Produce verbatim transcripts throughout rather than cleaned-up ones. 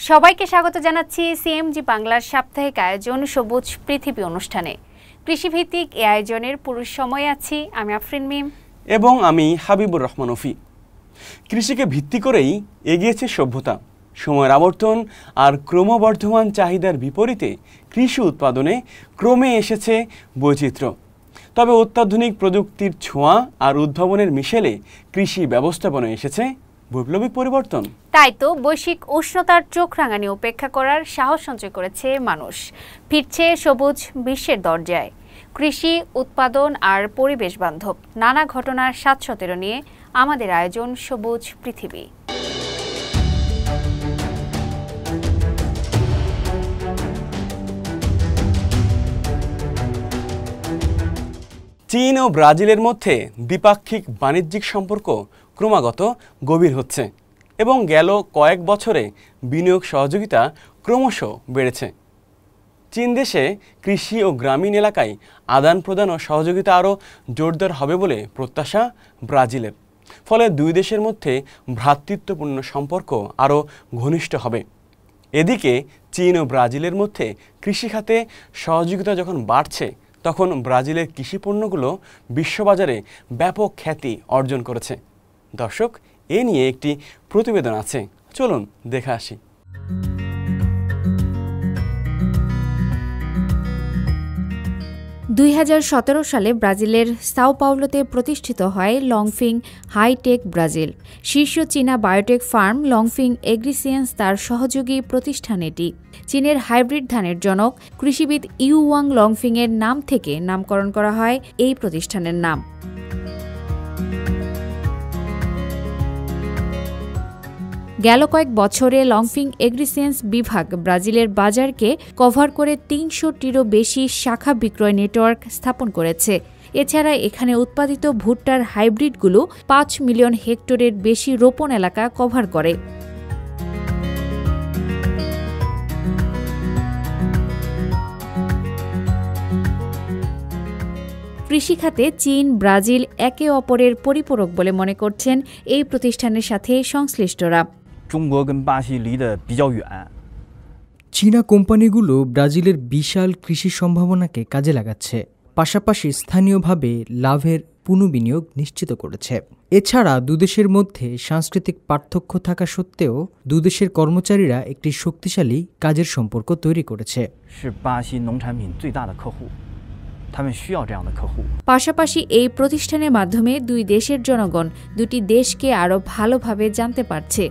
সবাইকে স্বাগত জানাচ্ছি সিএমজি বাংলার সাপ্তাহিক আয়োজন সবুজ পৃথিবী অনুষ্ঠানে। কৃষিভিত্তিক এই আয়োজনের পুরো সময় আছি আমি আফরিন মিম এবং আমি হাবিবুর রহমান অফি। কৃষিকে ভিত্তি করেই এগিয়েছে সভ্যতা। সময়ের আবর্তন আর ক্রমবর্ধমান চাহিদার বিপরীতে কৃষি উৎপাদনে ক্রমে এসেছে বৈচিত্র্য। তবে অত্যাধুনিক প্রযুক্তির ছোঁয়া আর উদ্ভাবনের মিশেলে কৃষি ব্যবস্থাপনায় এসেছে বৈপ্লবিক পরিবর্তন। তাই তো বৈশ্বিক উষ্ণতার চোখ রাঙানি উপেক্ষা করার সাহস সঞ্চয় করেছে মানুষ। ফিরছে সবুজ বিশ্বের দরজায়। কৃষি উৎপাদন আর পরিবেশ বান্ধব নানা ঘটনার সাত সতেরো নিয়ে আমাদের আয়োজন সবুজ পৃথিবী। চীন ও ব্রাজিলের মধ্যে দ্বিপাক্ষিক বাণিজ্যিক সম্পর্ক ক্রমাগত গভীর হচ্ছে এবং গেল কয়েক বছরে বিনিয়োগ সহযোগিতা ক্রমশ বেড়েছে। চীন দেশে কৃষি ও গ্রামীণ এলাকায় আদান প্রদান ও সহযোগিতা আরও জোরদার হবে বলে প্রত্যাশা ব্রাজিলের। ফলে দুই দেশের মধ্যে ভ্রাতৃত্বপূর্ণ সম্পর্ক আরও ঘনিষ্ঠ হবে। এদিকে চীন ও ব্রাজিলের মধ্যে কৃষিখাতে সহযোগিতা যখন বাড়ছে, তখন ব্রাজিলের কৃষিপণ্যগুলো বিশ্ববাজারে ব্যাপক খ্যাতি অর্জন করেছে। দর্শক, এ নিয়ে একটি প্রতিবেদন আছে, চলুন দেখে আসি। দুই হাজার সতেরো সালে ব্রাজিলের সাও পাওলোতে প্রতিষ্ঠিত হয় লংফিং হাইটেক ব্রাজিল। শীর্ষ চীনা বায়োটেক ফার্ম লংফিং এগ্রিসিয়েন্স তার সহযোগী প্রতিষ্ঠান। এটি চীনের হাইব্রিড ধানের জনক কৃষিবিদ ইউ ওয়াং লংফিং এর নাম থেকে নামকরণ করা হয় এই প্রতিষ্ঠানের নাম। গেল কয়েক বছরে লংফিং এগ্রিসিয়েন্স বিভাগ ব্রাজিলের বাজারকে কভার করে তিনশোটিরও বেশি শাখা বিক্রয় নেটওয়ার্ক স্থাপন করেছে। এছাড়া এখানে উৎপাদিত ভুট্টার হাইব্রিডগুলো পাঁচ মিলিয়ন হেক্টরের বেশি রোপণ এলাকা কভার করে। কৃষিখাতে চীন ব্রাজিল একে অপরের পরিপূরক বলে মনে করছেন এই প্রতিষ্ঠানের সাথে সংশ্লিষ্টরা। চীনা কোম্পানিগুলো ব্রাজিলের বিশাল কৃষি সম্ভাবনাকে কাজে লাগাচ্ছে, পাশাপাশি স্থানীয়ভাবে লাভের পুনঃবিনিয়োগ নিশ্চিত করেছে। এছাড়া দুদেশের মধ্যে সাংস্কৃতিক পার্থক্য থাকা সত্ত্বেও দুদেশের কর্মচারীরা একটি শক্তিশালী কাজের সম্পর্ক তৈরি করেছে। পাশাপাশি এই প্রতিষ্ঠানের মাধ্যমে দুই দেশের জনগণ দুটি দেশকে আরও ভালোভাবে জানতে পারছে।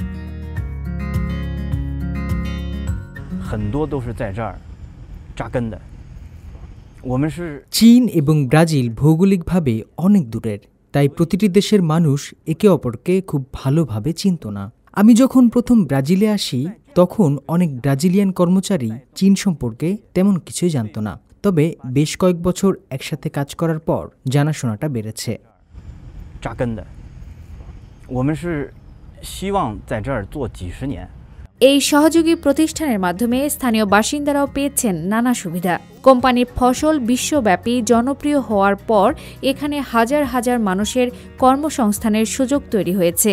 চীন এবং ব্রাজিল ভৌগোলিকভাবে অনেক দূরের, তাই প্রতিটি দেশের মানুষ একে অপরকে খুব ভালোভাবে চিনত না। আমি যখন প্রথম ব্রাজিলে আসি তখন অনেক ব্রাজিলিয়ান কর্মচারী চীন সম্পর্কে তেমন কিছুই জানত না। তবে বেশ কয়েক বছর একসাথে কাজ করার পর জানাশোনাটা বেড়েছে। এই সহযোগী প্রতিষ্ঠানের মাধ্যমে স্থানীয় বাসিন্দারাও পেয়েছেন নানা সুবিধা। কোম্পানির ফসল বিশ্বব্যাপী জনপ্রিয় হওয়ার পর এখানে হাজার হাজার মানুষের কর্মসংস্থানের সুযোগ তৈরি হয়েছে।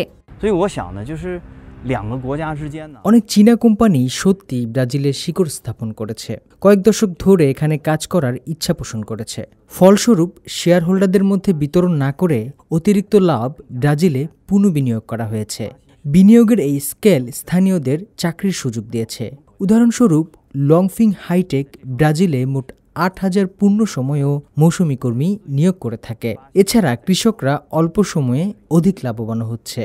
অনেক চীনা কোম্পানি সত্যি ব্রাজিলের শিকড় স্থাপন করেছে, কয়েক দশক ধরে এখানে কাজ করার ইচ্ছা পোষণ করেছে। ফলস্বরূপ শেয়ার হোল্ডারদের মধ্যে বিতরণ না করে অতিরিক্ত লাভ ব্রাজিলে পুনঃবিনিয়োগ করা হয়েছে। বিনিয়োগের এই স্কেল স্থানীয়দের চাকরির সুযোগ দিয়েছে। উদাহরণস্বরূপ লংফিং হাইটেক ব্রাজিলে মোট আট হাজার পূর্ণ সময় ও মৌসুমী কর্মী নিয়োগ করে থাকে। এছাড়া কৃষকরা অল্প সময়ে অধিক লাভবান হচ্ছে।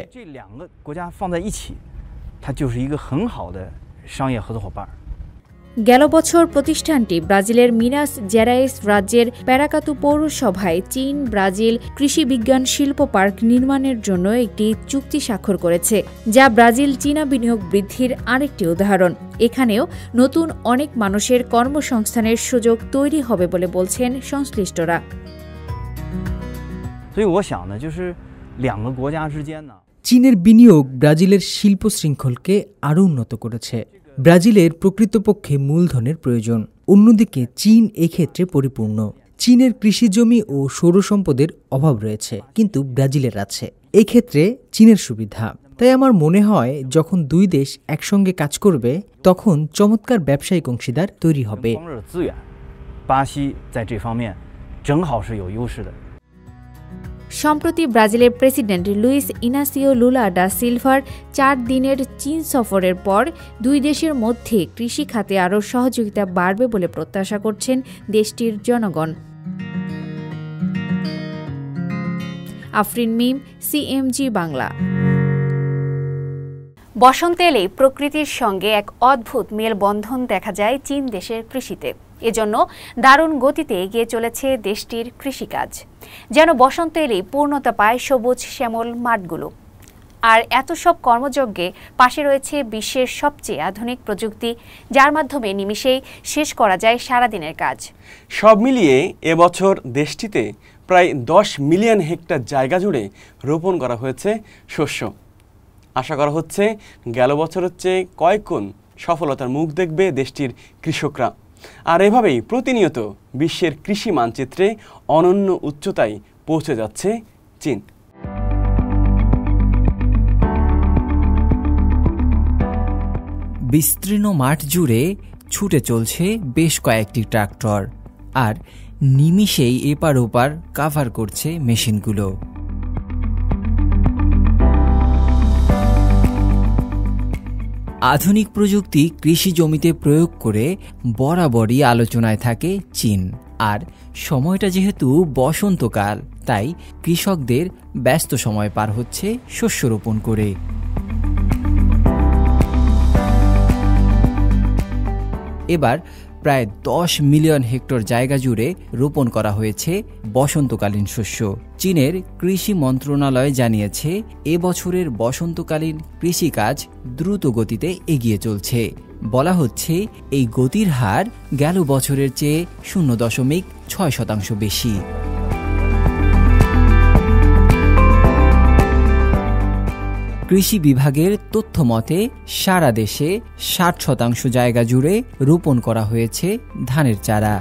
গেল বছর প্রতিষ্ঠানটি ব্রাজিলের মিনাস জেরাইস রাজ্যের প্যারাকাতু পৌরসভায় চীন ব্রাজিল কৃষি বিজ্ঞান শিল্প পার্ক নির্মাণের জন্য একটি চুক্তি স্বাক্ষর করেছে, যা ব্রাজিল চীনা বিনিয়োগ বৃদ্ধির আরেকটি উদাহরণ। এখানেও নতুন অনেক মানুষের কর্মসংস্থানের সুযোগ তৈরি হবে বলে বলছেন সংশ্লিষ্টরা। চীনের বিনিয়োগ ব্রাজিলের শিল্প শৃঙ্খলকে আরও উন্নত করেছে। ব্রাজিলের প্রকৃতপক্ষে মূলধনের প্রয়োজন, অন্যদিকে চীন এক্ষেত্রে পরিপূর্ণ। চীনের কৃষিজমি ও সৌর সম্পদের অভাব রয়েছে, কিন্তু ব্রাজিলের আছে। এক্ষেত্রে চীনের সুবিধা, তাই আমার মনে হয় যখন দুই দেশ একসঙ্গে কাজ করবে তখন চমৎকার ব্যবসায়িক অংশীদার তৈরি হবে। 巴西在这方面正好是有优势的。 সম্প্রতি ব্রাজিলের প্রেসিডেন্ট লুইস ইনাসিও লুলা ডা সিলভার চার দিনের চীন সফরের পর দুই দেশের মধ্যে কৃষি খাতে আরও সহযোগিতা বাড়বে বলে প্রত্যাশা করছেন দেশটির জনগণ। আফরিন মিম, সিএমজি বাংলা। বসন্ত এলেই প্রকৃতির সঙ্গে এক অদ্ভুত মেলবন্ধন দেখা যায় চীন দেশের কৃষিতে। এজন্য দারুণ গতিতে এগিয়ে চলেছে দেশটির কৃষিকাজ। যেন বসন্ত এলেই পূর্ণতা পায় সবুজ শ্যামল মাঠগুলো। আর এত সব কর্মযজ্ঞে পাশে রয়েছে বিশ্বের সবচেয়ে আধুনিক প্রযুক্তি, যার মাধ্যমে নিমিষেই শেষ করা যায় সারাদিনের কাজ। সব মিলিয়ে এবছর দেশটিতে প্রায় দশ মিলিয়ন হেক্টর জায়গা জুড়ে রোপণ করা হয়েছে শস্য। আশা করা হচ্ছে গেল বছরের চেয়ে কয়েক গুণ সফলতার মুখ দেখবে দেশটির কৃষকরা। আর এভাবেই প্রতিনিয়ত বিশ্বের কৃষি মানচিত্রে অনন্য উচ্চতায় পৌঁছে যাচ্ছে চীন। বিস্তীর্ণ মাঠ জুড়ে ছুটে চলছে বেশ কয়েকটি ট্রাক্টর, আর নিমিষেই এপার ওপার কাভার করছে মেশিনগুলো। আধুনিক প্রযুক্তি কৃষি জমিতে প্রয়োগ করে বরাবরই আলোচনায় থাকে চীন। আর সময়টা যেহেতু বসন্তকাল, তাই কৃষকদের ব্যস্ত সময় পার হচ্ছে শস্য রোপণ করে। এবার প্রায় দশ মিলিয়ন হেক্টর জায়গা জুড়ে রোপণ করা হয়েছে বসন্তকালীন শস্য। চীনের কৃষি মন্ত্রণালয় জানিয়েছে, এবছরের বসন্তকালীন কৃষিকাজ দ্রুত গতিতে এগিয়ে চলছে। বলা হচ্ছে এই গতির হার গেল বছরের চেয়ে শূন্য দশমিক ছয় শতাংশ বেশি। কৃষি বিভাগের তথ্য মতে সারা দেশে ষাট শতাংশ জায়গা জুড়ে রোপণ করা হয়েছে ধানের চারা।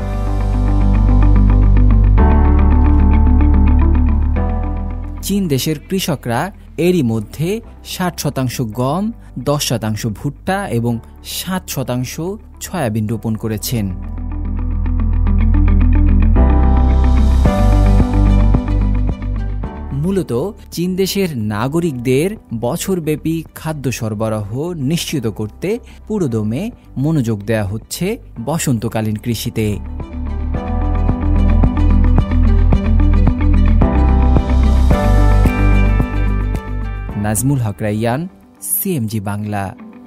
চীন দেশের কৃষকরা এরই মধ্যে ষাট শতাংশ গম, দশ শতাংশ ভুট্টা এবং সাত শতাংশ সয়াবিন রোপণ করেছেন। মূলত চীন দেশের নাগরিকদের বছরব্যাপী খাদ্য সরবরাহ নিশ্চিত করতে পুরোদমে মনোযোগ দেওয়া হচ্ছে বসন্তকালীন কৃষিতে। নাজমুল হক রাইয়ান, সিএমজি বাংলা।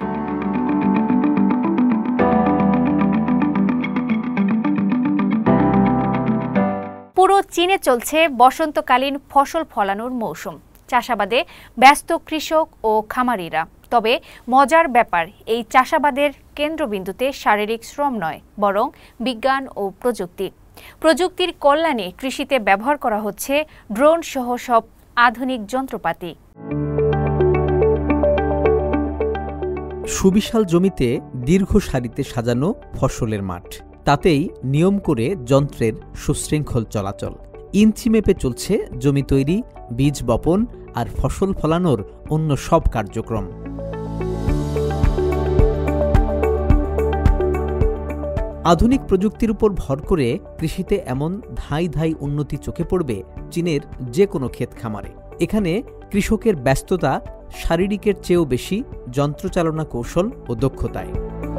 পুরো চীনে চলছে বসন্তকালীন ফসল ফলানোর মৌসুম। চাষাবাদে ব্যস্ত কৃষক ও খামারিরা। তবে মজার ব্যাপার, এই চাষাবাদের কেন্দ্রবিন্দুতে শারীরিক শ্রম নয়, বরং বিজ্ঞান ও প্রযুক্তি। প্রযুক্তির কল্যাণে কৃষিতে ব্যবহার করা হচ্ছে ড্রোন সহ সব আধুনিক যন্ত্রপাতি। সুবিশাল জমিতে দীর্ঘ সারিতে সাজানো ফসলের মাঠ, তাতেই নিয়ম করে যন্ত্রের সুশৃঙ্খল চলাচল। ইঞ্চি মেপে চলছে জমি তৈরি, বীজ বপন আর ফসল ফলানোর অন্য সব কার্যক্রম। আধুনিক প্রযুক্তির উপর ভর করে কৃষিতে এমন ধাই ধাই উন্নতি চোখে পড়বে চীনের যে কোনো ক্ষেত খামারে। এখানে কৃষকের ব্যস্ততা শারীরিকের চেয়েও বেশি যন্ত্রচালনা কৌশল ও দক্ষতায়।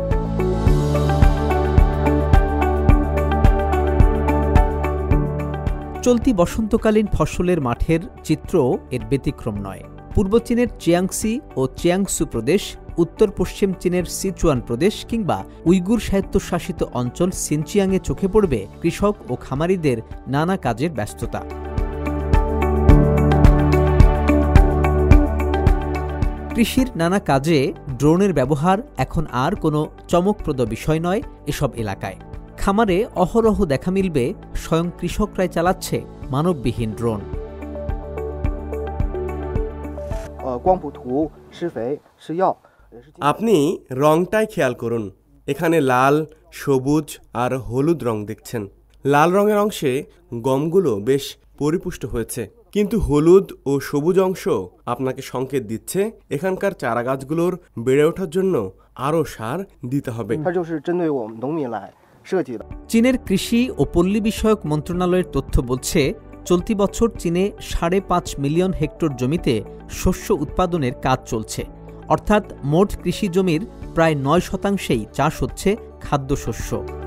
চলতি বসন্তকালীন ফসলের মাঠের চিত্র এর ব্যতিক্রম নয়। পূর্ব চীনের চিয়াংসি ও চিয়াংসু প্রদেশ, উত্তর পশ্চিম চীনের সিচুয়ান প্রদেশ কিংবা উইগুর স্বায়ত্তশাসিত অঞ্চল সিনচিয়াংয়ে চোখে পড়বে কৃষক ও খামারিদের নানা কাজের ব্যস্ততা। কৃষির নানা কাজে ড্রোনের ব্যবহার এখন আর কোনো চমকপ্রদ বিষয় নয় এসব এলাকায়। খামারে অহরহ দেখা মিলবে স্বয়ং কৃষকরাই চালাচ্ছে মানববিহীন ড্রোন। আপনি রংটাই খেয়াল করুন, এখানে লাল, সবুজ আর হলুদ রং দেখছেন। লাল রঙের অংশে গমগুলো বেশ পরিপুষ্ট হয়েছে, কিন্তু হলুদ ও সবুজ অংশ আপনাকে সংকেত দিচ্ছে এখানকার চারা গাছগুলোর বেড়ে ওঠার জন্য আরও সার দিতে হবে। চীনের কৃষি ও পল্লী বিষয়ক মন্ত্রণালয়ের তথ্য বলছে চলতি বছর চীনে সাড়ে পাঁচ মিলিয়ন হেক্টর জমিতে শস্য উৎপাদনের কাজ চলছে, অর্থাৎ মোট কৃষি জমির প্রায় নয় শতাংশেই চাষ হচ্ছে খাদ্যশস্য।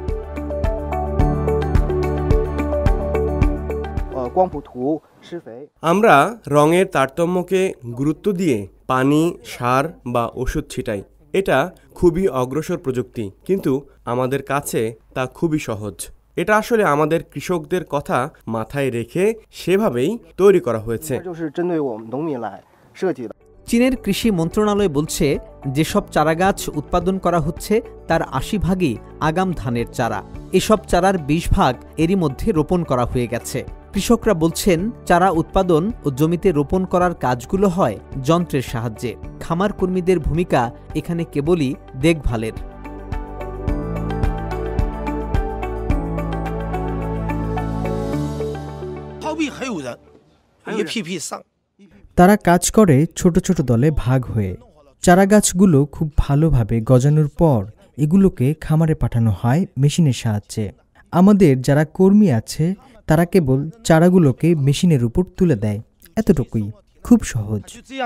আমরা রঙের তারতম্যকে গুরুত্ব দিয়ে পানি, সার বা ওষুধ ছিটাই। এটা খুবই অগ্রসর প্রযুক্তি, কিন্তু আমাদের কাছে তা খুবই সহজ। এটা আসলে আমাদের কৃষকদের কথা মাথায় রেখে সেভাবেই তৈরি করা হয়েছে। চীনের কৃষি মন্ত্রণালয় বলছে যেসব চারাগাছ উৎপাদন করা হচ্ছে তার আশি ভাগই আগাম ধানের চারা। এসব চারার বিশ ভাগ এরই মধ্যে রোপণ করা হয়ে গেছে। কৃষকরা বলছেন চারা উৎপাদন ও জমিতে রোপণ করার কাজগুলো হয় যন্ত্রের সাহায্যে। খামার কর্মীদের ভূমিকা এখানে কেবলই দেখভালের। তারা কাজ করে ছোট ছোট দলে ভাগ হয়ে। চারাগাছগুলো খুব ভালোভাবে গজানোর পর এগুলোকে খামারে পাঠানো হয় মেশিনের সাহায্যে। আমাদের যারা কর্মী আছে তারা কেবল চারাগুলোকে মেশিনের উপর তুলে দেয়, এতটুকুই, খুব সহজ।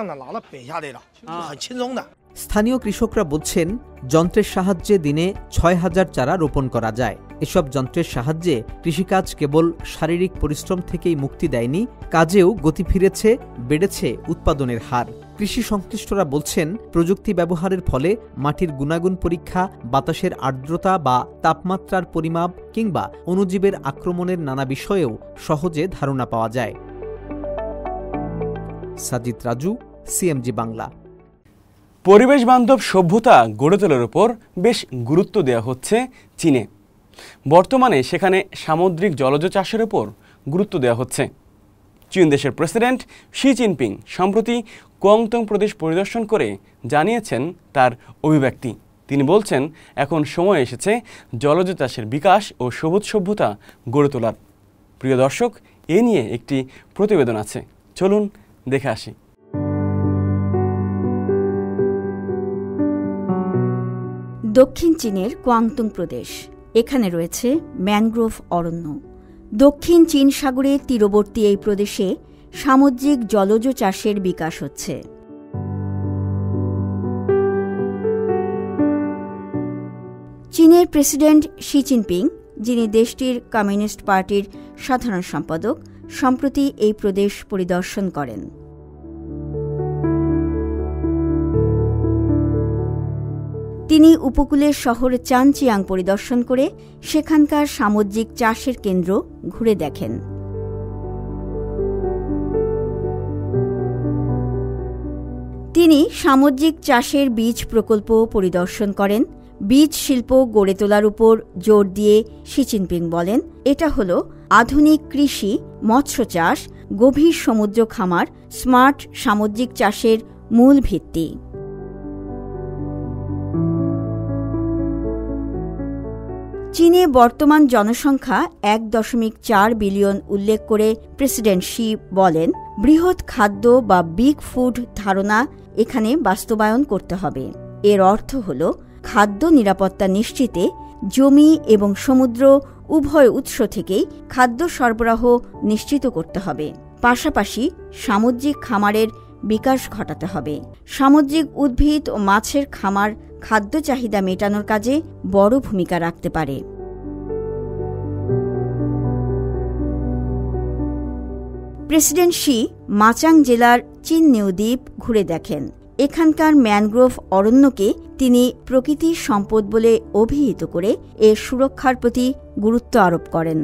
স্থানীয় কৃষকরা বলছেন যন্ত্রের সাহায্যে দিনে ছয় হাজার চারা রোপণ করা যায়। এসব যন্ত্রের সাহায্যে কৃষিকাজ কেবল শারীরিক পরিশ্রম থেকেই মুক্তি দেয়নি, কাজেও গতি ফিরেছে, বেড়েছে উৎপাদনের হার। কৃষি সংশ্লিষ্টরা বলছেন প্রযুক্তি ব্যবহারের ফলে মাটির গুণাগুণ পরীক্ষা, বাতাসের আর্দ্রতা বা তাপমাত্রার পরিমাপ কিংবা অণুজীবের আক্রমণের নানা বিষয়েও সহজে ধারণা পাওয়া যায়। সাজিদ রাজু, সিএমজি বাংলা। পরিবেশ বান্ধব সভ্যতা গড়ে তোলার উপর বেশ গুরুত্ব দেওয়া হচ্ছে চীনে। বর্তমানে সেখানে সামুদ্রিক জলজ চাষের উপর গুরুত্ব দেওয়া হচ্ছে। চীন দেশের প্রেসিডেন্ট শি জিনপিং সম্প্রতি কুয়াংতুং প্রদেশ পরিদর্শন করে জানিয়েছেন তার অভিব্যক্তি। তিনি বলছেন এখন সময় এসেছে জলজ চাষের বিকাশ ও সবুজ সভ্যতা গড়ে তোলার। প্রিয় দর্শক, এ নিয়ে একটি প্রতিবেদন আছে, চলুন দেখে আসি। দক্ষিণ চীনের কুয়াংতুং প্রদেশ। এখানে রয়েছে ম্যানগ্রোভ অরণ্য। দক্ষিণ চীন সাগরের তীরবর্তী এই প্রদেশে সামুদ্রিক জলজ চাষের বিকাশ হচ্ছে। চীনের প্রেসিডেন্ট শি জিনপিং, যিনি দেশটির কমিউনিস্ট পার্টির সাধারণ সম্পাদক, সম্প্রতি এই প্রদেশ পরিদর্শন করেন। তিনি উপকূলের শহর চানচিয়াং পরিদর্শন করে সেখানকার সামুদ্রিক চাষের কেন্দ্র ঘুরে দেখেন। তিনি সামুদ্রিক চাষের বীজ প্রকল্প পরিদর্শন করেন। বীজ শিল্প গড়ে তোলার উপর জোর দিয়ে শি জিনপিং বলেন, এটা হল আধুনিক কৃষি, মৎস্য চাষ, গভীর সমুদ্র খামার, স্মার্ট সামুদ্রিক চাষের মূল ভিত্তি। চীনে বর্তমান জনসংখ্যা এক দশমিক চার বিলিয়ন উল্লেখ করে প্রেসিডেন্ট শি বলেন, বৃহৎ খাদ্য বা বিগ ফুড ধারণা এখানে বাস্তবায়ন করতে হবে। এর অর্থ হল খাদ্য নিরাপত্তা নিশ্চিতে জমি এবং সমুদ্র উভয় উৎস থেকেই খাদ্য সরবরাহ নিশ্চিত করতে হবে। পাশাপাশি সামুদ্রিক খামারের বিকাশ ঘটাতে হবে। সামুদ্রিক উদ্ভিদ ও মাছের খামার খাদ্য চাহিদা মেটানোর কাজে বড় ভূমিকা রাখতে পারে। প্রেসিডেন্ট শি মাচাং জেলার চিন নিউ দ্বীপ ঘুরে দেখেন। এখানকার ম্যানগ্রোভ অরণ্যকে তিনি প্রকৃতির সম্পদ বলে অভিহিত করে এর সুরক্ষার প্রতি গুরুত্ব আরোপ করেন।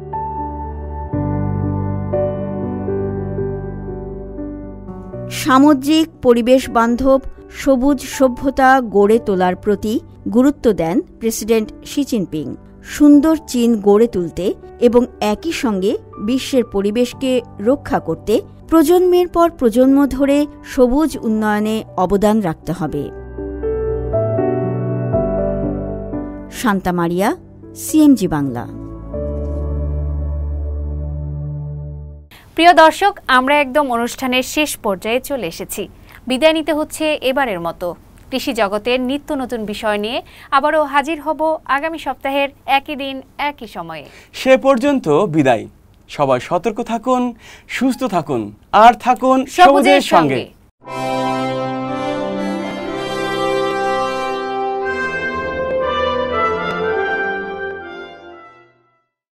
সামুদ্রিক পরিবেশ বান্ধব সবুজ সভ্যতা গড়ে তোলার প্রতি গুরুত্ব দেন প্রেসিডেন্ট শি জিনপিং। সুন্দর চীন গড়ে তুলতে এবং একই সঙ্গে বিশ্বের পরিবেশকে রক্ষা করতে প্রজন্মের পর প্রজন্ম ধরে সবুজ উন্নয়নে অবদান রাখতে হবে। শান্তা মারিয়া, সিএমজি বাংলা। প্রিয় দর্শক, আমরা একদম অনুষ্ঠানের শেষ পর্যায়ে চলে এসেছি। বিদায় নিতে হচ্ছে এবারের মতো। কৃষি জগতের নিত্য নতুন বিষয় নিয়ে আবারও হাজির হব আগামী সপ্তাহের একই দিন একই সময়ে। সে পর্যন্ত বিদায়। সবাই সতর্ক থাকুন, সুস্থ থাকুন আর থাকুন সবুজের সঙ্গে।